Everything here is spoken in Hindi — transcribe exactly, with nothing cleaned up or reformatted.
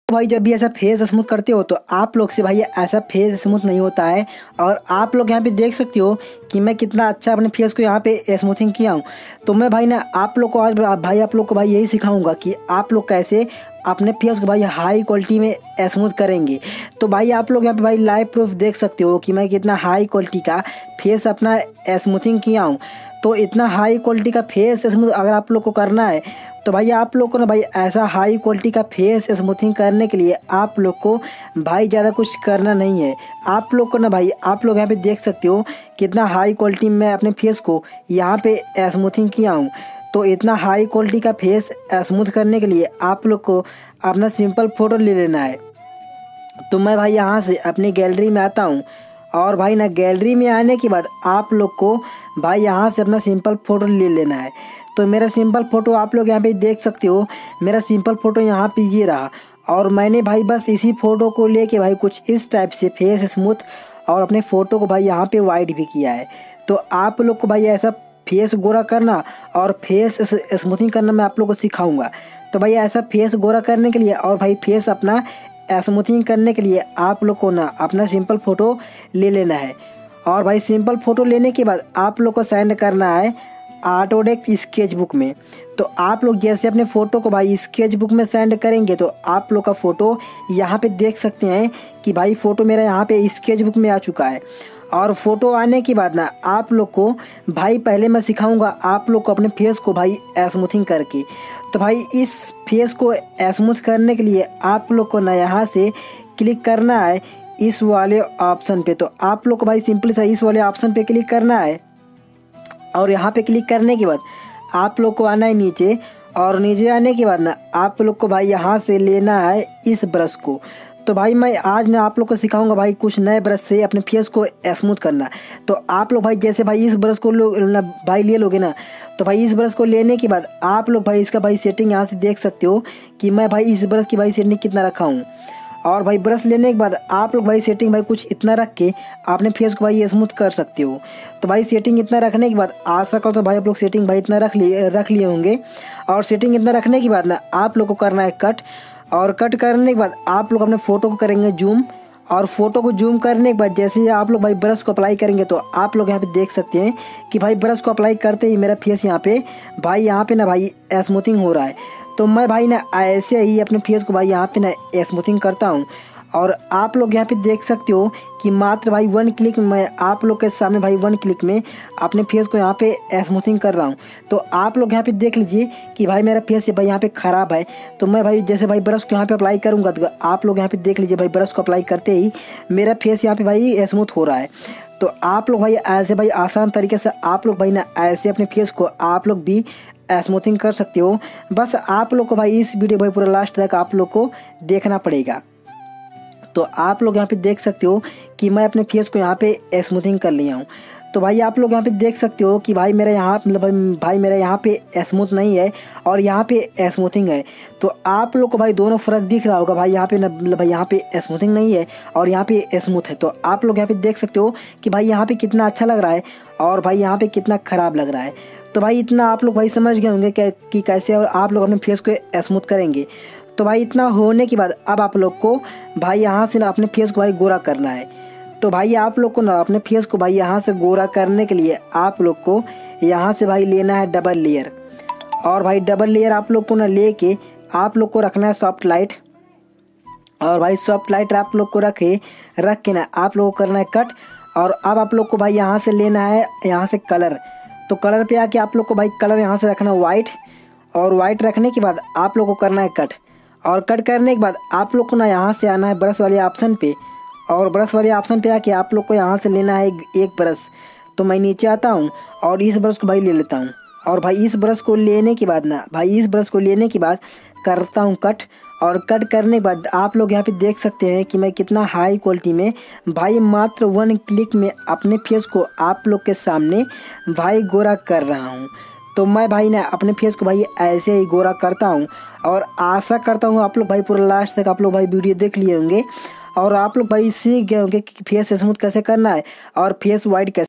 भाई जब भी ऐसा फेस स्मूथ करते हो तो आप लोग से भाई ऐसा फेस स्मूथ नहीं होता है। और आप लोग यहाँ पे देख सकते हो कि मैं कितना अच्छा अपने फेस को यहाँ पे स्मूथिंग किया हूँ। तो मैं भाई ना आप लोग को आज भाई आप लोग को भाई यही सिखाऊंगा कि आप लोग कैसे अपने फेस को भाई हाई क्वालिटी में स्मूथ करेंगे। तो भाई आप लोग यहाँ पे भाई लाइव प्रूफ देख सकते हो कि मैं कितना हाई क्वालिटी का फेस अपना स्मूथिंग किया हूँ। तो इतना हाई क्वालिटी का फेस स्मूथ अगर आप लोग को करना है तो भाई आप लोग को ना भाई ऐसा हाई क्वालिटी का फेस स्मूथिंग करने के लिए आप लोग को भाई ज़्यादा कुछ करना नहीं है। आप लोग को ना भाई आप लोग यहाँ पे देख सकते हो कितना हाई क्वालिटी में अपने फेस को यहाँ पे स्मूथिंग किया हूँ। तो इतना हाई क्वालिटी का फेस स्मूथ करने के लिए आप लोग को अपना सिंपल फ़ोटो ले लेना है। तो मैं भाई यहाँ से अपनी गैलरी में आता हूँ और भाई ना गैलरी में आने के बाद आप लोग को भाई यहाँ से अपना सिंपल फ़ोटो ले लेना है। तो मेरा सिंपल फ़ोटो आप लोग यहाँ पे देख सकते हो, मेरा सिंपल फ़ोटो यहाँ पे ये रहा। और मैंने भाई बस इसी फ़ोटो को लेके भाई कुछ इस टाइप से फेस स्मूथ और अपने फ़ोटो को भाई यहाँ पे वाइट भी किया है। तो आप लोग को भाई ऐसा फेस गोरा करना और फेस स्मूथिंग करना मैं आप लोग को सिखाऊंगा। तो भाई ऐसा फेस गोरा करने के लिए और भाई फेस अपना स्मूथिंग करने के लिए आप लोग को ना अपना सिंपल फ़ोटो ले लेना है। और भाई सिंपल फ़ोटो लेने के बाद आप लोग को सेंड करना है ऑटोडेस्क स्केच बुक में। तो आप लोग जैसे अपने फ़ोटो को भाई स्केच बुक में सेंड करेंगे तो आप लोग का फ़ोटो यहाँ पे देख सकते हैं कि भाई फ़ोटो मेरा यहाँ पे स्केच बुक में आ चुका है। और फ़ोटो आने के बाद ना आप लोग को भाई पहले मैं सिखाऊंगा आप लोग को अपने फेस को भाई स्मूथिंग करके। तो भाई इस फेस को स्मूथ करने के लिए आप लोग को ना यहाँ से क्लिक करना है इस वाले ऑप्शन पे। तो आप लोग को भाई सिंपली सा इस वाले ऑप्शन पे क्लिक करना है और यहाँ पे क्लिक करने के बाद आप लोग को आना है नीचे। और नीचे आने के बाद ना आप लोग को भाई यहाँ से लेना है इस ब्रश को। तो भाई मैं आज ना आप लोग को सिखाऊंगा भाई कुछ नए ब्रश से अपने फेस को स्मूथ करना। तो आप लोग भाई जैसे भाई इस ब्रश को लो ना भाई ले लोगे ना, तो भाई इस ब्रश को लेने के बाद आप लोग भाई इसका भाई सेटिंग यहाँ से देख सकते हो कि मैं भाई इस ब्रश की भाई सेटिंग कितना रखा हूँ। और भाई ब्रश लेने के बाद आप लोग भाई सेटिंग भाई कुछ इतना रख के अपने फेस को भाई स्मूथ कर सकते हो। तो भाई सेटिंग इतना रखने के बाद आशा करो तो भाई आप लोग सेटिंग भाई इतना रख लिए रख लिए होंगे। और सेटिंग इतना रखने के बाद ना आप लोग को करना है कट। और कट करने के बाद आप लोग अपने फ़ोटो को करेंगे जूम। और फोटो को जूम करने के बाद जैसे ही आप लोग भाई ब्रश को अप्लाई करेंगे तो आप लोग यहाँ पे देख सकते हैं कि भाई ब्रश को अप्लाई करते ही मेरा फेस यहाँ पे भाई यहाँ पे ना भाई स्मूथिंग हो रहा है। तो मैं भाई ना ऐसे ही अपने फेस को भाई यहाँ पे ना स्मूथिंग करता हूँ। और आप लोग यहाँ पे देख सकते हो कि मात्र भाई वन क्लिक में आप लोग के सामने भाई वन क्लिक में अपने फेस को यहाँ पे स्मूथिंग कर रहा हूँ। तो आप लोग यहाँ पे देख लीजिए कि भाई मेरा फेस भाई यहाँ पे ख़राब है। तो मैं भाई जैसे भाई ब्रश को यहाँ पे अप्लाई करूँगा तो आप लोग यहाँ पे देख लीजिए भाई ब्रश को अप्लाई करते ही मेरा फेस यहाँ पे भाई स्मूथ हो रहा है। तो आप लोग भाई ऐसे भाई आसान तरीके से आप लोग भाई ना ऐसे अपने फेस को आप लोग भी स्मूथिंग कर सकते हो। बस आप लोग को भाई इस वीडियो भाई पूरा लास्ट तक आप लोग को देखना पड़ेगा। तो आप लोग यहाँ पे देख सकते हो कि मैं अपने फेस को यहाँ पे स्मूथिंग कर लिया हूँ। तो भाई आप लोग यहाँ पे देख सकते हो कि भाई मेरा यहाँ मतलब भाई मेरा यहाँ पे स्मूथ नहीं है और यहाँ पे स्मूथिंग है। तो आप लोग को भाई दोनों फ़र्क दिख रहा होगा, भाई यहाँ पे मतलब भाई यहाँ पे स्मूथिंग नहीं है और यहाँ पे स्मूथ है। तो आप लोग यहाँ पे देख सकते हो कि भाई यहाँ पे कितना अच्छा लग रहा है और भाई यहाँ पे कितना ख़राब लग रहा है। तो भाई इतना आप लोग भाई समझ गए होंगे कि कैसे आप लोग अपने फेस को स्मूथ करेंगे। तो भाई इतना होने के बाद अब आप लोग को भाई यहाँ से ना अपने फेस को भाई गोरा करना है। तो भाई आप लोग को ना अपने फेस को भाई यहाँ से गोरा करने के लिए आप लोग को यहाँ से भाई लेना है डबल लेयर। और भाई डबल लेयर आप लोग को ना लेके आप लोग को रखना है सॉफ्ट लाइट। और भाई सॉफ्ट लाइट आप लोग को रखे रख के ना आप लोग को करना है कट। और अब आप लोग को भाई यहाँ से लेना है यहाँ से कलर। तो कलर पे आके आप लोग को भाई कलर यहाँ से रखना है वाइट। और वाइट रखने के बाद आप लोग को करना है कट। और कट करने के बाद आप लोग को ना यहाँ से आना है ब्रश वाले ऑप्शन पे। और ब्रश वाले ऑप्शन पे आके आप लोग को यहाँ से लेना है एक ब्रश। तो मैं नीचे आता हूँ और इस ब्रश को भाई ले लेता हूँ। और भाई इस ब्रश को लेने के बाद ना भाई इस ब्रश को लेने के बाद करता हूँ कट। और कट करने के बाद आप लोग यहाँ पे देख सकते हैं कि मैं कितना हाई क्वालिटी में भाई मात्र वन क्लिक में अपने फेस को आप लोग के सामने भाई गोरा कर रहा हूँ। तो मैं भाई ना अपने फेस को भाई ऐसे ही गोरा करता हूँ। और आशा करता हूँ आप लोग भाई पूरा लास्ट तक आप लोग भाई वीडियो देख लिए होंगे और आप लोग भाई सीख गए होंगे कि फेस स्मूथ कैसे करना है और फेस वाइट कैसे